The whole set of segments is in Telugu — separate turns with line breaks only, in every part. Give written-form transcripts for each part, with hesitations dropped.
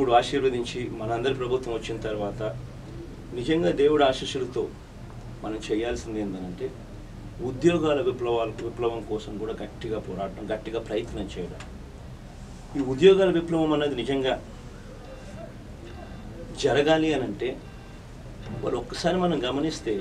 దేవుడు ఆశీర్వదించి మనందరి ప్రభుత్వం వచ్చిన తర్వాత నిజంగా దేవుడి ఆశీస్సులతో మనం చేయాల్సింది ఏంటంటే ఉద్యోగాల విప్లవం కోసం కూడా గట్టిగా పోరాటం, గట్టిగా ప్రయత్నం చేయడం. ఈ ఉద్యోగాల విప్లవం అన్నది నిజంగా జరగాలి అని అంటే వాళ్ళు ఒక్కసారి మనం గమనిస్తే,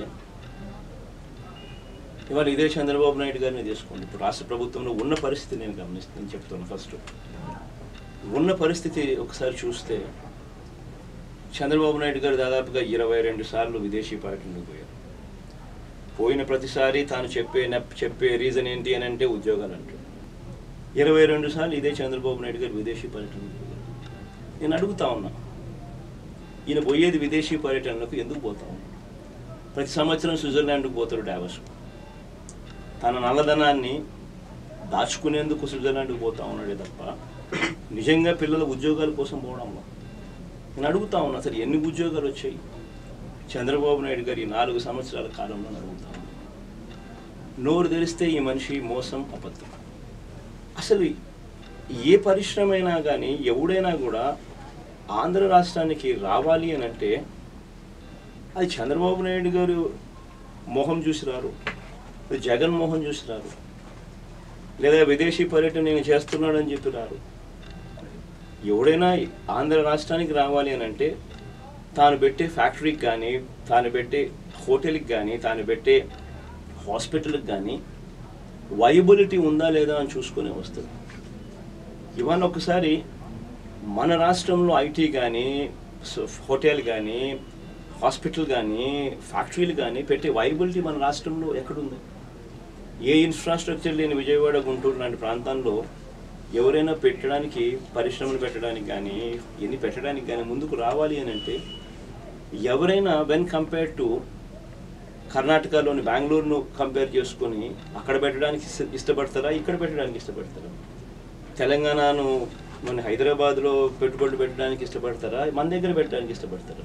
ఇవాళ ఇదే చంద్రబాబు నాయుడు గారిని తీసుకోండి. ఇప్పుడు రాష్ట్ర ప్రభుత్వంలో ఉన్న పరిస్థితి నేను చెప్తాను. ఫస్ట్ ఉన్న పరిస్థితి ఒకసారి చూస్తే చంద్రబాబు నాయుడు గారు దాదాపుగా 22 సార్లు విదేశీ పర్యటనకు పోయారు. పోయిన ప్రతిసారి తాను చెప్పే రీజన్ ఏంటి అని అంటే ఉద్యోగాలు అంటారు. 22 సార్లు ఇదే చంద్రబాబు నాయుడు గారు విదేశీ పర్యటనకు పోయారు. నేను అడుగుతా ఉన్నా, ఈయన పోయేది విదేశీ పర్యటనలకు ఎందుకు పోతా ఉన్నాడు? ప్రతి సంవత్సరం స్విట్జర్లాండ్కు పోతాడు, డావోస్కు. తన నల్లధనాన్ని దాచుకునేందుకు స్విట్జర్లాండ్కు పోతా ఉన్నాడే తప్ప నిజంగా పిల్లల ఉద్యోగాల కోసం పోవడంలో. నేను అడుగుతా ఉన్నా, అసలు ఎన్ని ఉద్యోగాలు వచ్చాయి చంద్రబాబు నాయుడు గారి 4 సంవత్సరాల కాలంలో అడుగుతా ఉన్నా. నోరు తెరిస్తే ఈ మనిషి మోసం, అబద్ధం. అసలు ఏ పరిశ్రమ అయినా కానీ ఎవడైనా కూడా ఆంధ్ర రాష్ట్రానికి రావాలి అని అంటే అది చంద్రబాబు నాయుడు గారు మొహం చూసి రారు, జగన్ మోహన్ చూసి రారు, లేదా విదేశీ పర్యటన నేను చేస్తున్నాడని చెప్పి రారు. ఎవడైనా ఆంధ్ర రాష్ట్రానికి రావాలి అని అంటే తాను పెట్టే ఫ్యాక్టరీకి కానీ, తాను పెట్టే హోటల్కి కానీ, తాను పెట్టే హాస్పిటల్కి కానీ వైబిలిటీ ఉందా లేదా అని చూసుకునే వస్తుంది. ఇవాళ ఒకసారి మన రాష్ట్రంలో ఐటీ కానీ, హోటల్ కానీ, హాస్పిటల్ కానీ, ఫ్యాక్టరీలు కానీ పెట్టే వైబిలిటీ మన రాష్ట్రంలో ఎక్కడుంది? ఏ ఇన్ఫ్రాస్ట్రక్చర్ లేని విజయవాడ, గుంటూరు లాంటి ప్రాంతాల్లో ఎవరైనా పెట్టడానికి, పరిశ్రమలు పెట్టడానికి కానీ, ఎన్ని పెట్టడానికి కానీ ముందుకు రావాలి అని అంటే ఎవరైనా వెన్ కంపేర్ టు కర్ణాటకలోని బెంగళూరును కంపేర్ చేసుకొని అక్కడ పెట్టడానికి ఇష్టపడతారా, ఇక్కడ పెట్టడానికి ఇష్టపడతారా? తెలంగాణను మన హైదరాబాద్లో పెట్టుబడులు పెట్టడానికి ఇష్టపడతారా, మన దగ్గర పెట్టడానికి ఇష్టపడతారా?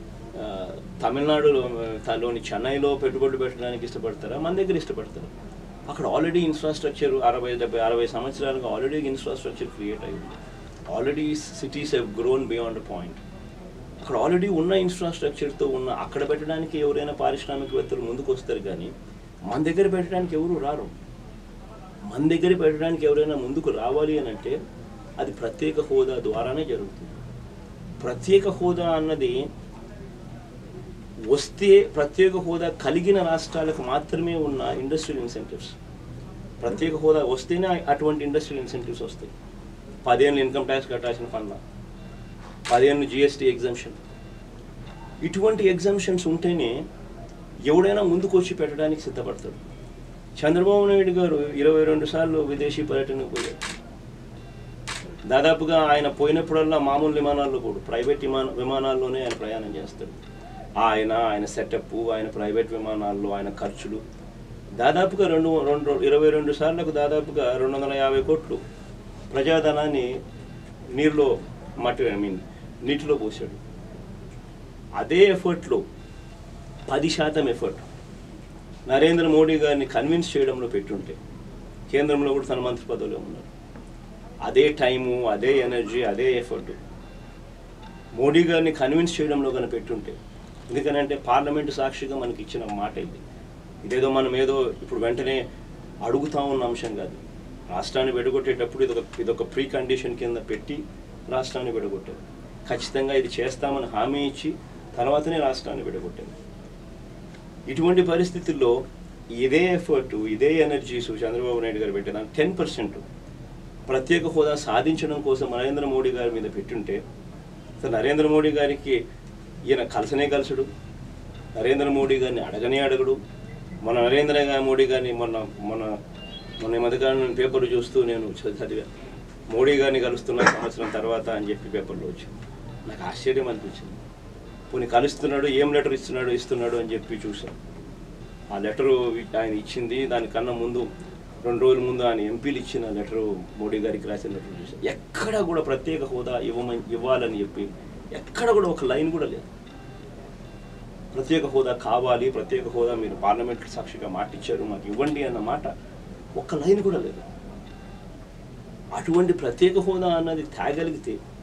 తమిళనాడులోని చెన్నైలో పెట్టుబడులు పెట్టడానికి ఇష్టపడతారా, మన దగ్గర ఇష్టపడతారా? అక్కడ ఆల్రెడీ ఇన్ఫ్రాస్ట్రక్చర్ 60 సంవత్సరాలుగా ఆల్రెడీ ఇన్ఫ్రాస్ట్రక్చర్ క్రియేట్ అయ్యింది. Already cities have grown beyond point. అక్కడ ఆల్రెడీ ఉన్న ఇన్ఫ్రాస్ట్రక్చర్తో ఉన్న అక్కడ పెట్టడానికి ఎవరైనా పారిశ్రామికవేత్తలు ముందుకు వస్తారు, కానీ మన దగ్గర పెట్టడానికి ఎవరు రారు. మన దగ్గర పెట్టడానికి ఎవరైనా ముందుకు రావాలి అని అంటే అది ప్రత్యేక హోదా ద్వారానే జరుగుతుంది. ప్రత్యేక హోదా అన్నది వస్తే ప్రత్యేక హోదా కలిగిన రాష్ట్రాలకు మాత్రమే ఉన్న ఇండస్ట్రియల్ ఇన్సెంటివ్స్. ప్రత్యేక హోదా వస్తేనే అటువంటి ఇండస్ట్రియల్ ఇన్సెంటివ్స్ వస్తాయి. 10 ఏళ్ళు ఇన్కమ్ ట్యాక్స్ కట్టాల్సిన పనుల, 10 ఏళ్ళు జిఎస్టీ ఎగ్జంప్షన్. ఇటువంటి ఎగ్జంప్షన్స్ ఉంటేనే ఎవడైనా ముందుకు వచ్చి పెట్టడానికి సిద్ధపడతాడు. చంద్రబాబు నాయుడు గారు 22 సార్లు విదేశీ పర్యటనకు పోయారు. దాదాపుగా ఆయన పోయినప్పుడల్లా మామూలు విమానాల్లో కూడా ప్రైవేట్ విమానాల్లోనే ఆయన ప్రయాణం చేస్తాడు. ఆయన సెటప్, ఆయన ప్రైవేట్ విమానాల్లో ఆయన ఖర్చులు దాదాపుగా 22 సార్లకు దాదాపుగా 250 కోట్లు ప్రజాధనాన్ని నీటిలో పోసాడు. అదే ఎఫర్ట్లో 10% ఎఫర్ట్ నరేంద్ర మోడీ గారిని కన్విన్స్ చేయడంలో పెట్టుంటే కేంద్రంలో కూడా తన మంత్రి పదవిలో ఉన్నారు. అదే టైము, అదే ఎనర్జీ, అదే ఎఫర్ట్ మోడీ గారిని కన్విన్స్ చేయడంలో కనుక పెట్టుంటే, ఎందుకనంటే పార్లమెంటు సాక్షిగా మనకి ఇచ్చిన మాట ఇది. ఇదేదో మనం ఏదో ఇప్పుడు వెంటనే అడుగుతా ఉన్న అంశం కాదు. రాష్ట్రాన్ని విడగొట్టేటప్పుడు ఇదొక ప్రీ కండిషన్ కింద పెట్టి రాష్ట్రాన్ని విడగొట్టారు. ఖచ్చితంగా ఇది చేస్తామని హామీ ఇచ్చి తర్వాతనే రాష్ట్రాన్ని విడగొట్టారు. ఇటువంటి పరిస్థితుల్లో ఇదే ఎఫర్టు, ఇదే ఎనర్జీసు చంద్రబాబు నాయుడు గారు పెట్టిన 10% ప్రత్యేక హోదా సాధించడం కోసం నరేంద్ర మోడీ గారి మీద పెట్టుంటే, అసలు నరేంద్ర మోడీ గారికి ఈయన కలసనే కలసడు, నరేంద్ర మోడీ గారిని అడగడు. మన నరేంద్ర మోడీ గారిని మొన్న మధ్యకాలం పేపర్లు చూస్తూ నేను చదివా, మోడీ గారిని కలుస్తున్న సంవత్సరం తర్వాత అని చెప్పి పేపర్లో వచ్చింది. నాకు ఆశ్చర్యం అనిపించింది. పోనీ కలుస్తున్నాడు, ఏం లెటర్ ఇస్తున్నాడు అని చెప్పి చూశాను. ఆ లెటరు ఆయన ఇచ్చింది దానికన్నా ముందు 2 రోజుల ముందు ఆయన ఎంపీలు ఇచ్చిన లెటరు, మోడీ గారికి రాసిన లెటర్ చూశాను. ఎక్కడ కూడా ప్రత్యేక హోదా ఇవ్వాలని చెప్పి ఎక్కడ కూడా ఒక లైన్ కూడా లేదు. ప్రత్యేక హోదా కావాలి, ప్రత్యేక హోదా మీరు పార్లమెంట్ సాక్షిగా మాట ఇచ్చారు, మాకు ఇవ్వండి అన్న మాట ఒక్క లైన్ కూడా లేదు. అటువంటి ప్రత్యేక హోదా అన్నది తేగలిగితే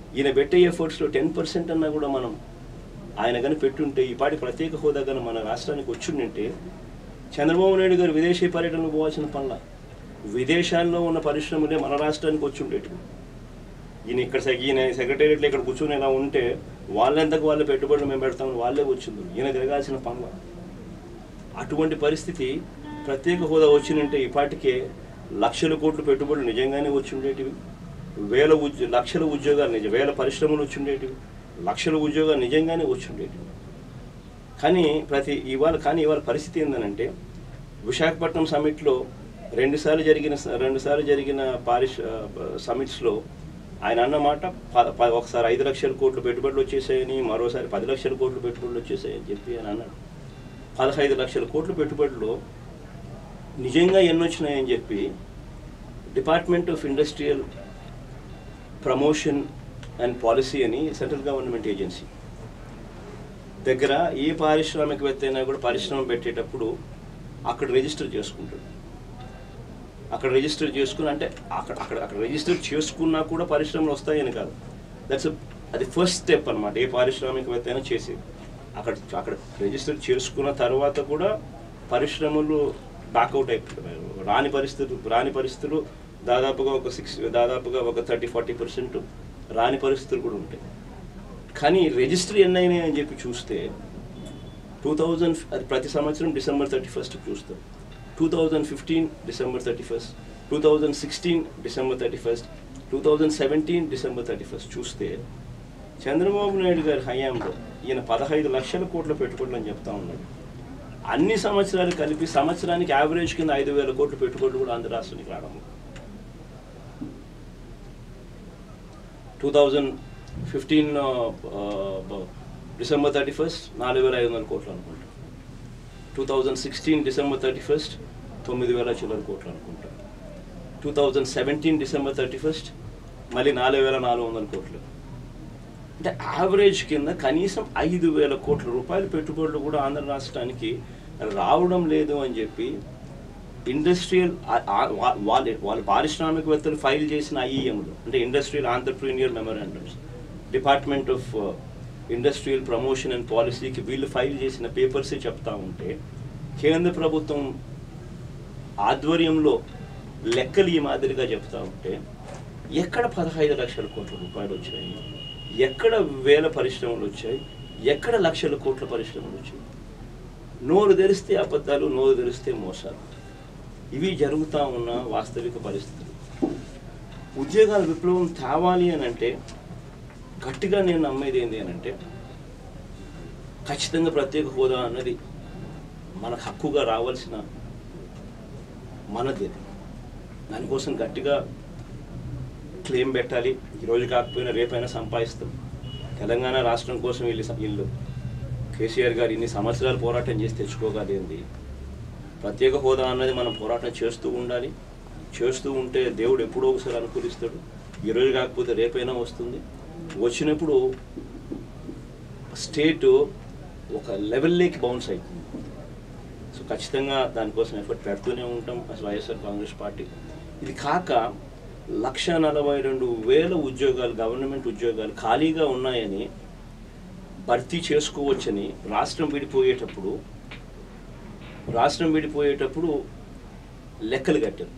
ఈయన పెట్టే ఎఫర్ట్స్లో 10% అన్నా కూడా మనం ఆయన కానీ పెట్టుంటే ఈ పాటి ప్రత్యేక హోదా కానీ మన రాష్ట్రానికి వచ్చిందంటే చంద్రబాబు నాయుడు గారు విదేశీ పర్యటనకు పోవాల్సిన పనుల విదేశాల్లో ఉన్న పరిశ్రమలే మన రాష్ట్రానికి వచ్చి ఉండేటివి. ఈయన సెక్రటేరియట్లో ఇక్కడ కూర్చొని ఇలా ఉంటే వాళ్ళెంతకు వాళ్ళ పెట్టుబడులు మేము పెడతామని వాళ్ళే వచ్చింది. ఈయన తిరగాల్సిన పనుల అటువంటి పరిస్థితి ప్రత్యేక హోదా వచ్చిందంటే ఈ పాటికే లక్షల కోట్ల పెట్టుబడులు నిజంగానే వచ్చి ఉండేటివి, లక్షల ఉద్యోగాలు వేల పరిశ్రమలు వచ్చి ఉండేటివి, లక్షల ఉద్యోగాలు నిజంగానే వచ్చి ఉండేటివి. కానీ ఇవాళ పరిస్థితి ఏంటంటే విశాఖపట్నం సమిట్లో రెండుసార్లు జరిగిన సమిట్స్లో ఆయన అన్నమాట ఒకసారి 5 లక్షల కోట్ల పెట్టుబడులు వచ్చేసాయని, మరోసారి 10 లక్షల కోట్ల పెట్టుబడులు వచ్చేసాయని చెప్పి ఆయన అన్నాడు. 15 లక్షల కోట్ల పెట్టుబడులు నిజంగా ఎన్ని వచ్చినాయని చెప్పి department of industrial promotion and policy అని సెంట్రల్ గవర్నమెంట్ ఏజెన్సీ దగ్గర ఏ పారిశ్రామికవేత్త అయినా కూడా పరిశ్రమ పెట్టేటప్పుడు అక్కడ రిజిస్టర్ చేసుకుంటాడు. అక్కడ రిజిస్టర్ చేసుకుని అంటే అక్కడ రిజిస్టర్ చేసుకున్నా కూడా పరిశ్రమలు వస్తాయని కాదు. అది ఫస్ట్ స్టెప్ అనమాట. ఏ పారిశ్రామికవేత్త అయినా చేసేది అక్కడ రిజిస్టర్ చేసుకున్న తర్వాత కూడా పరిశ్రమలు బ్యాక్అవుట్ అయిపోతాయి. రాని పరిస్థితులు దాదాపుగా ఒక 30-40% రాని పరిస్థితులు కూడా ఉంటాయి. కానీ రిజిస్టర్ ఎన్నైనాయి అని చెప్పి చూస్తే 2000 అది ప్రతి సంవత్సరం December 31 చూస్తాం. 2015 December 31, 2016 December 31, 2017 December 31 చూస్తే చంద్రబాబు నాయుడు గారి హయాంలో ఈయన 15 లక్షల కోట్ల పెట్టుబడులు అని చెప్తా ఉన్నాడు. అన్ని సంవత్సరాలు కలిపి సంవత్సరానికి యావరేజ్ కింద 5,000 కోట్ల పెట్టుబడులు కూడా ఆంధ్ర రాష్ట్రానికి రావడం. 2015 December 31 4,500 కోట్లు అనుకుంటా. 2016 December 31 9,000 చిల్లర కోట్లు అనుకుంటా. 2017 December 31 మళ్ళీ 4,400 కోట్లు. అంటే యావరేజ్ కింద కనీసం 5,000 కోట్ల రూపాయల పెట్టుబడులు కూడా ఆంధ్ర రాష్ట్రానికి రావడం లేదు అని చెప్పి ఇండస్ట్రియల్ వాళ్ళ పారిశ్రామికవేత్తలు ఫైల్ చేసిన ఐఈఎంలు అంటే industrial entrepreneur memorandums, department of industrial promotion and పాలసీకి వీళ్ళు ఫైల్ చేసిన పేపర్సే చెప్తా ఉంటే కేంద్ర ప్రభుత్వం ఆధ్వర్యంలో లెక్కలు ఈ మాదిరిగా చెప్తా ఉంటే ఎక్కడ 15 లక్షల కోట్ల రూపాయలు వచ్చాయి, ఎక్కడ వేల పరిశ్రమలు వచ్చాయి, ఎక్కడ లక్షల కోట్ల పరిశ్రమలు వచ్చాయి? నోరు తెరిస్తే అబద్ధాలు, నోరు తెరిస్తే మోసాలు. ఇవి జరుగుతూ ఉన్న వాస్తవిక పరిస్థితులు. ఉద్యోగాల విప్లవం తేవాలి అని అంటే గట్టిగా నేను నమ్మేది ఏంటి అని అంటే ఖచ్చితంగా ప్రత్యేక హోదా అన్నది మనకు హక్కుగా రావాల్సిన మనది. దానికోసం గట్టిగా క్లెయిమ్ పెట్టాలి. ఈరోజు కాకపోయినా రేపైనా సంపాదిస్తాం. తెలంగాణ రాష్ట్రం కోసం వీళ్ళు కేసీఆర్ గారు ఇన్ని సంవత్సరాలు పోరాటం చేసి తెచ్చుకోగలిగింది. ప్రత్యేక హోదా అన్నది మనం పోరాటం చేస్తూ ఉండాలి. చేస్తూ ఉంటే దేవుడు ఎప్పుడో ఒకసారి అనుకూలిస్తాడు. ఈరోజు కాకపోతే రేపైనా వస్తుంది. వచ్చినప్పుడు స్టేటు ఒక లెవెల్లోకి బౌన్స్ అవుతుంది. సో ఖచ్చితంగా దానికోసం ఎఫర్ట్ పెడుతూనే ఉంటాం అసలు వైఎస్ఆర్ కాంగ్రెస్ పార్టీ. ఇది కాక 142,000 ఉద్యోగాలు, గవర్నమెంట్ ఉద్యోగాలు ఖాళీగా ఉన్నాయని భర్తీ చేసుకోవచ్చని రాష్ట్రం విడిపోయేటప్పుడు లెక్కలు కట్టారు.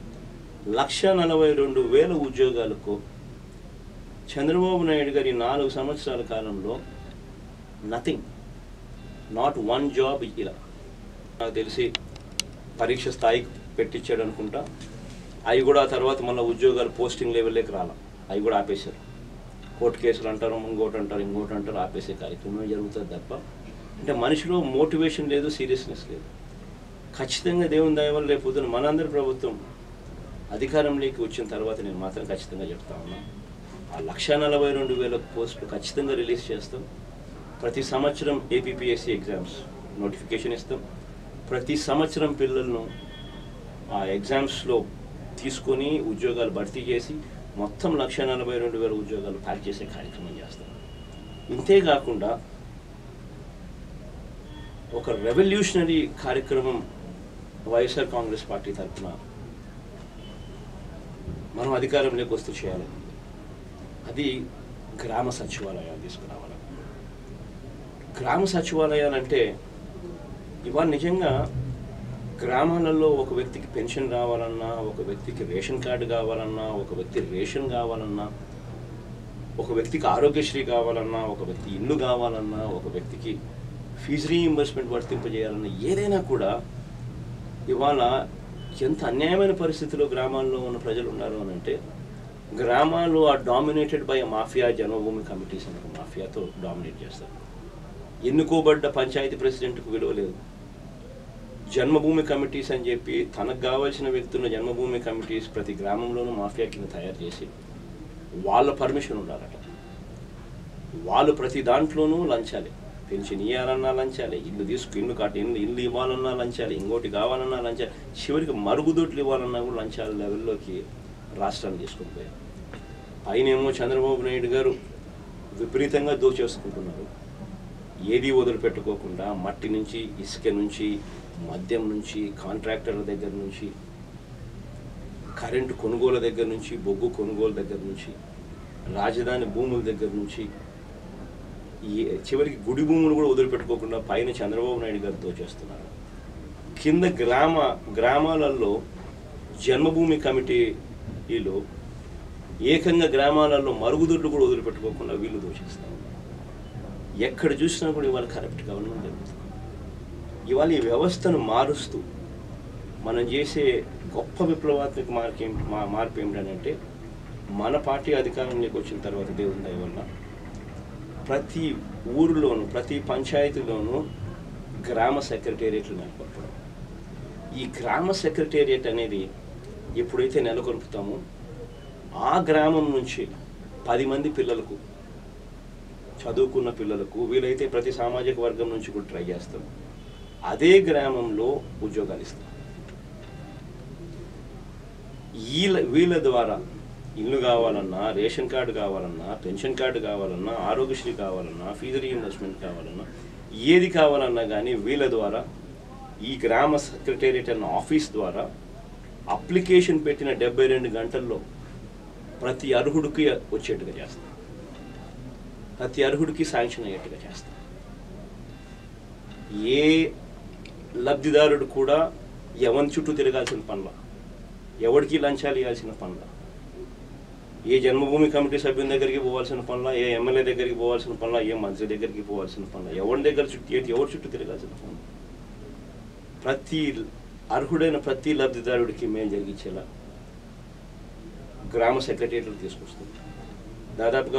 142,000 ఉద్యోగాలకు చంద్రబాబు నాయుడు గారి 4 సంవత్సరాల కాలంలో నథింగ్, నాట్ వన్ జాబ్. ఇలా నాకు తెలిసి పరీక్ష స్థాయికి పెట్టించాడు అనుకుంటా. అవి కూడా ఆ తర్వాత మళ్ళీ ఉద్యోగాలు పోస్టింగ్ లెవెల్లోకి రాలా, అవి కూడా ఆపేశారు. కోర్టు కేసులు అంటారు, ఇంకోటి అంటారు, ఆపేసే కార్యక్రమం జరుగుతుంది తప్ప అంటే మనిషిలో మోటివేషన్ లేదు, సీరియస్నెస్ లేదు. ఖచ్చితంగా దేవుని దయ వల్ల రేపు పొద్దున మనందరి ప్రభుత్వం అధికారంలోకి వచ్చిన తర్వాత నేను మాత్రం ఖచ్చితంగా చెప్తా ఉన్నాను, ఆ 142,000 పోస్టులు ఖచ్చితంగా రిలీజ్ చేస్తాం. ప్రతి సంవత్సరం ఏపీపీఎస్సీ ఎగ్జామ్స్ నోటిఫికేషన్ ఇస్తాం. ప్రతి సంవత్సరం పిల్లలను ఆ ఎగ్జామ్స్లో తీసుకొని ఉద్యోగాలు భర్తీ చేసి మొత్తం 142,000 ఉద్యోగాలు ప్యాక్ చేసే కార్యక్రమం చేస్తాం. ఇంతేకాకుండా ఒక రెవల్యూషనరీ కార్యక్రమం వైఎస్ఆర్ కాంగ్రెస్ పార్టీ తరఫున మనం అధికారంలోకి వస్తూ చేయాలి. అది గ్రామ సచివాలయాలు తీసుకురావాలి. గ్రామ సచివాలయాలు అంటే ఇవాళ నిజంగా గ్రామాలలో ఒక వ్యక్తికి పెన్షన్ రావాలన్నా, ఒక వ్యక్తికి రేషన్ కార్డు కావాలన్నా, ఒక వ్యక్తి రేషన్ కావాలన్నా, ఒక వ్యక్తికి ఆరోగ్యశ్రీ కావాలన్నా, ఒక వ్యక్తి ఇల్లు కావాలన్నా, ఒక వ్యక్తికి ఫీజు రీఇంబర్స్మెంట్ వర్తింపజేయాలన్నా, ఏదైనా కూడా ఇవాళ ఎంత అన్యాయమైన పరిస్థితిలో గ్రామాల్లో ఉన్న ప్రజలు ఉన్నారు అని అంటే, గ్రామాలు are dominated by mafia, Janmabhoomi committees అనే మాఫియాతో డామినేట్ చేస్తారు. ఎన్నుకోబడ్డ పంచాయతీ ప్రెసిడెంట్కు విలువ లేదు. జన్మభూమి కమిటీస్ అని చెప్పి తనకు కావాల్సిన వ్యక్తులను జన్మభూమి కమిటీస్ ప్రతి గ్రామంలోనూ మాఫియా కింద తయారు చేసి వాళ్ళ పర్మిషన్ ఉండాలట. వాళ్ళు ప్రతి దాంట్లోనూ లంచాలి. పెన్షన్ ఇవ్వాలన్నా లంచాలి, ఇల్లు ఇవ్వాలన్నా లంచాలి, ఇంకోటి కావాలన్నా లంచాలి, చివరికి మరుగుదొడ్లు ఇవ్వాలన్నా కూడా లంచాల లెవెల్లోకి రాష్ట్రాన్ని తీసుకుని పోయారు. పైనేమో చంద్రబాబు నాయుడు గారు విపరీతంగా దోచేసుకుంటున్నారు. ఏది వదిలిపెట్టుకోకుండా మట్టి నుంచి, ఇసుక నుంచి, మద్యం నుంచి, కాంట్రాక్టర్ల దగ్గర నుంచి, కరెంటు కొనుగోలు దగ్గర నుంచి, బొగ్గు కొనుగోలు దగ్గర నుంచి, రాజధాని భూముల దగ్గర నుంచి, చివరికి గుడి భూములు కూడా వదిలిపెట్టుకోకుండా పైన చంద్రబాబు నాయుడు గారు దోచేస్తున్నారు. కింద గ్రామాలలో జన్మభూమి కమిటీలో ఏకంగా గ్రామాలలో మరుగుదొడ్లు కూడా వదిలిపెట్టుకోకుండా వీళ్ళు దోచేస్తారు. ఎక్కడ చూసినా కూడా ఇవాళ కరప్ట్ గవర్నమెంట్ జరుగుతుంది. ఇవాళ ఈ వ్యవస్థను మారుస్తూ మనం చేసే గొప్ప విప్లవాత్మక మార్పు ఏమిటంటే, మన పార్టీ అధికారంలోకి వచ్చిన తర్వాత దేవుని దయ వల్ల ప్రతి ఊరిలోనూ, ప్రతి పంచాయతీలోనూ గ్రామ సెక్రటేరియట్లు నెలకొల్పడం. ఈ గ్రామ సెక్రటేరియట్ అనేది ఎప్పుడైతే నెలకొల్పుతామో ఆ గ్రామం నుంచి 10 మంది పిల్లలకు, చదువుకున్న పిల్లలకు, వీలైతే ప్రతి సామాజిక వర్గం నుంచి కూడా ట్రై చేస్తాం, అదే గ్రామంలో ఉద్యోగాలు ఇస్తాం. వీళ్ళ ద్వారా ఇల్లు కావాలన్నా, రేషన్ కార్డు కావాలన్నా, పెన్షన్ కార్డు కావాలన్నా, ఆరోగ్యశ్రీ కావాలన్నా, ఫీజు రీఇంబర్స్మెంట్ కావాలన్నా, ఏది కావాలన్నా కానీ వీళ్ళ ద్వారా ఈ గ్రామ సెక్రటేరియట్ అన్న ఆఫీస్ ద్వారా అప్లికేషన్ పెట్టిన 72 గంటల్లో ప్రతి అర్హుడికి వచ్చేట్టుగా చేస్తాం, ప్రతి అర్హుడికి శాంక్షన్ అయ్యేట్టుగా చేస్తాం. ఏ లబ్ధిదారుడు కూడా ఎవరి చుట్టూ తిరగాల్సిన పనుల, ఎవరికి లంచాలు ఇవ్వాల్సిన పనుల, ఏ జన్మభూమి కమిటీ సభ్యుని దగ్గరికి పోవాల్సిన పనుల, ఏ ఎమ్మెల్యే దగ్గరికి పోవాల్సిన పనుల, ఏ మంత్రి దగ్గరికి పోవాల్సిన పనుల, ఎవరి చుట్టూ తిరగాల్సిన పనుల, ప్రతి అర్హుడైన ప్రతి లబ్ధిదారుడికి మేలు జరిగించేలా గ్రామ సెక్రటరీలు తీసుకొస్తుంది. దాదాపుగా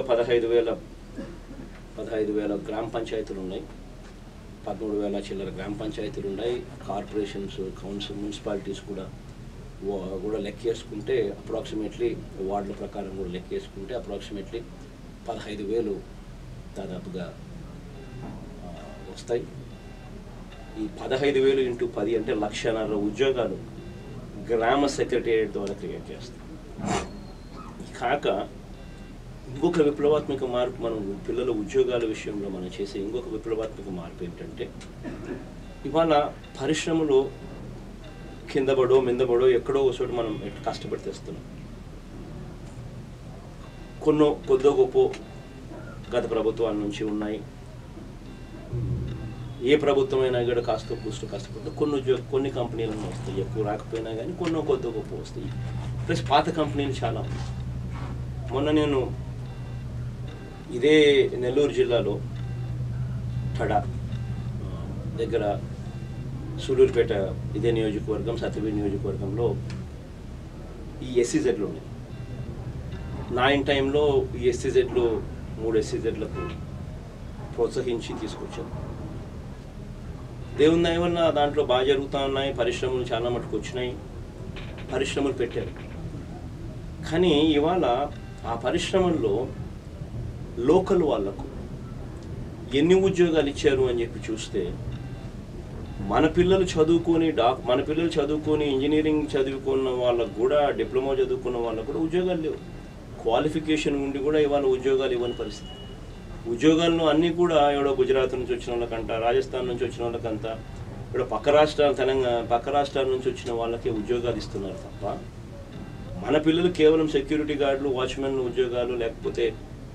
15,000 గ్రామ పంచాయతీలు ఉన్నాయి, 13,000 చిల్లర గ్రామ పంచాయతీలు ఉన్నాయి. కార్పొరేషన్స్, కౌన్సిల్, మున్సిపాలిటీస్ కూడా లెక్కేసుకుంటే అప్రాక్సిమేట్లీ వార్డుల ప్రకారం కూడా లెక్కేసుకుంటే అప్రాక్సిమేట్లీ 15,000 దాదాపుగా వస్తాయి. ఈ 15,000 × 10 అంటే 1,50,000 ఉద్యోగాలు గ్రామ సెక్రటేరియట్ ద్వారా క్రియేట్ చేస్తాం. కాక ఇంకొక విప్లవాత్మక మార్పు, మనం పిల్లల ఉద్యోగాల విషయంలో మనం చేసే ఇంకొక విప్లవాత్మక మార్పు ఏంటంటే, ఇవాళ పరిశ్రమలో కిందబడో మిందబడో ఎక్కడో ఒకచోట మనం కష్టపడి తెస్తున్నాం. కొద్దో గొప్ప గత ప్రభుత్వాల నుంచి ఉన్నాయి. ఏ ప్రభుత్వం అయినా కూడా కాస్త కూస్తూ కష్టపడితే కొన్ని కంపెనీలను వస్తాయి, ఎక్కువ రాకపోయినా కానీ కొద్దో గొప్ప వస్తాయి. ప్లస్ పాత కంపెనీలు చాలా ఉన్నాయి. మొన్న నేను ఇదే నెల్లూరు జిల్లాలో ఠడా దగ్గర సూలూరుపేట ఇదే నియోజకవర్గం, సత్యవీడి నియోజకవర్గంలో ఈ ఎస్సీజెడ్లు ఉన్నాయి. నా టైంలో ఈ ఎస్సీజెడ్లు 3 ఎస్సీజెడ్లకు ప్రోత్సహించి తీసుకొచ్చాను. దేవుని దయ వల్ల దాంట్లో బాగా జరుగుతూ ఉన్నాయి. పరిశ్రమలు చాలా మటుకు వచ్చినాయి, పరిశ్రమలు పెట్టారు. కానీ ఇవాళ ఆ పరిశ్రమల్లో లోకల్ వాళ్లకు ఎన్ని ఉద్యోగాలు ఇచ్చారు అని చెప్పి చూస్తే, మన పిల్లలు చదువుకొని ఇంజనీరింగ్ చదువుకున్న వాళ్ళకు కూడా, డిప్లొమా చదువుకున్న వాళ్ళకు కూడా ఉద్యోగాలు లేవు. క్వాలిఫికేషన్ ఉండి కూడా ఇవాళ ఉద్యోగాలు ఇవ్వని పరిస్థితి. ఉద్యోగాలను అన్నీ కూడా ఎవడో గుజరాత్ నుంచి వచ్చిన వాళ్ళకంట, రాజస్థాన్ నుంచి వచ్చిన వాళ్ళకంతా, ఇప్పుడు పక్క రాష్ట్రాల నుంచి వచ్చిన వాళ్ళకే ఉద్యోగాలు ఇస్తున్నారు తప్ప, మన పిల్లలు కేవలం సెక్యూరిటీ గార్డులు, వాచ్మెన్లు ఉద్యోగాలు, లేకపోతే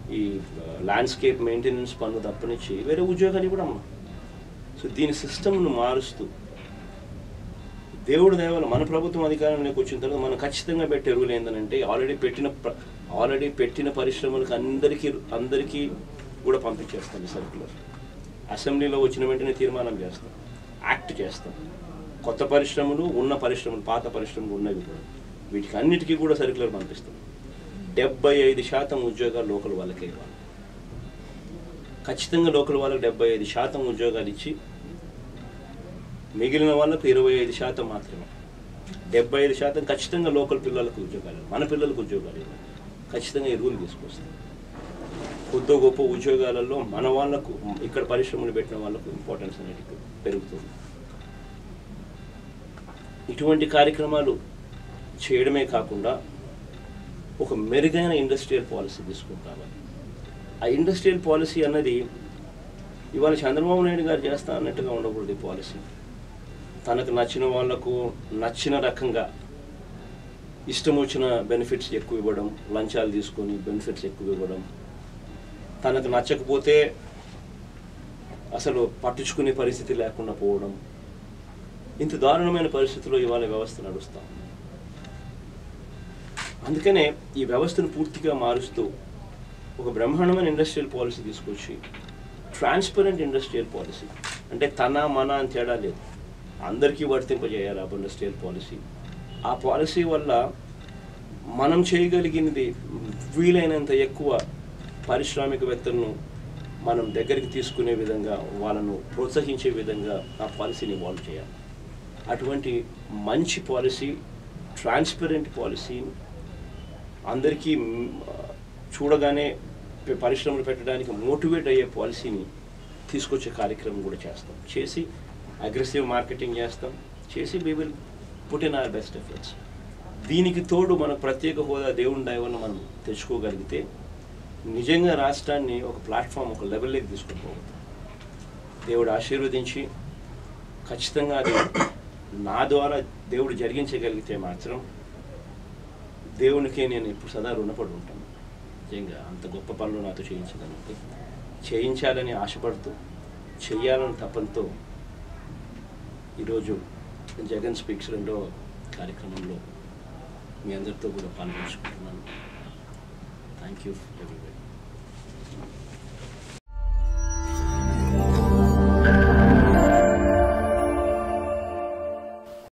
ఈ ల్యాండ్స్కేప్ మెయింటెనెన్స్ పనులు తప్పనిచ్చి వేరే ఉద్యోగాలు కూడా అమ్మా. సో దీని సిస్టమ్ను మారుస్తూ దేవుడు దేవాల మన ప్రభుత్వం అధికారంలోకి వచ్చిన తర్వాత మనం ఖచ్చితంగా పెట్టే రూల్ ఏంటంటే ఆల్రెడీ పెట్టిన పరిశ్రమలకు అందరికీ కూడా పంపించేస్తాం సర్కులర్. అసెంబ్లీలో వచ్చిన వెంటనే తీర్మానం చేస్తాం, యాక్ట్ చేస్తాం. కొత్త పరిశ్రమలు, ఉన్న పరిశ్రమలు, పాత పరిశ్రమలు ఉన్నవి కూడా వీటికి అన్నిటికీ కూడా సర్కులర్ పంపిస్తాం. 75% ఉద్యోగాలు లోకల్ వాళ్ళకే ఇవ్వాలి. ఖచ్చితంగా లోకల్ వాళ్ళకి 75% ఉద్యోగాలు ఇచ్చి మిగిలిన వాళ్ళకు 25% మాత్రమే. 75% ఖచ్చితంగా లోకల్ పిల్లలకు ఉద్యోగాలు, మన పిల్లలకు ఉద్యోగాలు ఇవ్వాలి. ఖచ్చితంగా ఈ రూల్ తీసుకొస్తాం. కొద్ది గొప్ప ఉద్యోగాలలో మన వాళ్ళకు, ఇక్కడ పరిశ్రమలు పెట్టిన వాళ్ళకు ఇంపార్టెన్స్ అనేది పెరుగుతుంది. ఇటువంటి కార్యక్రమాలు చేయడమే కాకుండా ఒక మెరుగైన ఇండస్ట్రియల్ పాలసీ తీసుకుని రావాలి. ఆ ఇండస్ట్రియల్ పాలసీ అన్నది ఇవాళ చంద్రబాబు నాయుడు గారు చేస్తా అన్నట్టుగా ఉండకూడదు. ఈ పాలసీ తనకు నచ్చిన వాళ్లకు నచ్చిన రకంగా ఇష్టం వచ్చిన బెనిఫిట్స్ ఎక్కువ ఇవ్వడం, లంచాలు తీసుకొని బెనిఫిట్స్ ఎక్కువ ఇవ్వడం, తనకు నచ్చకపోతే అసలు పట్టించుకునే పరిస్థితి లేకుండా పోవడం, ఇంత దారుణమైన పరిస్థితుల్లో ఇవాళ వ్యవస్థ నడుస్తాం. అందుకనే ఈ వ్యవస్థను పూర్తిగా మారుస్తూ ఒక బ్రహ్మాండమైన ఇండస్ట్రియల్ పాలసీ తీసుకొచ్చి, ట్రాన్స్పరెంట్ ఇండస్ట్రియల్ పాలసీ అంటే తన మన అని తేడా లేదు, అందరికీ వర్తింపజేయాలి ఆ ఇండస్ట్రియల్ పాలసీ. ఆ పాలసీ వల్ల మనం చేయగలిగినది వీలైనంత ఎక్కువ పారిశ్రామికవేత్తలను మనం దగ్గరికి తీసుకునే విధంగా, వాళ్ళను ప్రోత్సహించే విధంగా ఆ పాలసీని ఇవాల్వ్ చేయాలి. అటువంటి మంచి పాలసీ, ట్రాన్స్పరెంట్ పాలసీ, అందరికీ చూడగానే పరిశ్రమలు పెట్టడానికి మోటివేట్ అయ్యే పాలసీని తీసుకొచ్చే కార్యక్రమం కూడా చేస్తాం. చేసి అగ్రెసివ్ మార్కెటింగ్ చేస్తాం, చేసి we will put in our best efforts. దీనికి తోడు మన ప్రత్యేక హోదా దేవుని దయ వల్ల మనం తెచ్చుకోగలిగితే నిజంగా రాష్ట్రాన్ని ఒక ప్లాట్ఫామ్, ఒక లెవెల్లోకి తీసుకొని పోగలుగుతాం. దేవుడు ఆశీర్వదించి ఖచ్చితంగా అది నా ద్వారా దేవుడు జరిగించగలిగితే మాత్రం దేవునికే నేను ఇప్పుడు సదా రుణపడి ఉంటాను. నిజంగా అంత గొప్ప పనులు నాతో చేయించగలిగితే, చేయించాలని ఆశపడుతూ, చెయ్యాలని తపంతో ఈరోజు జగన్ స్పీక్స్ 2వ కార్యక్రమంలో మీ అందరితో కూడా పాల్గొంచుకుంటున్నాను. Thank you everybody.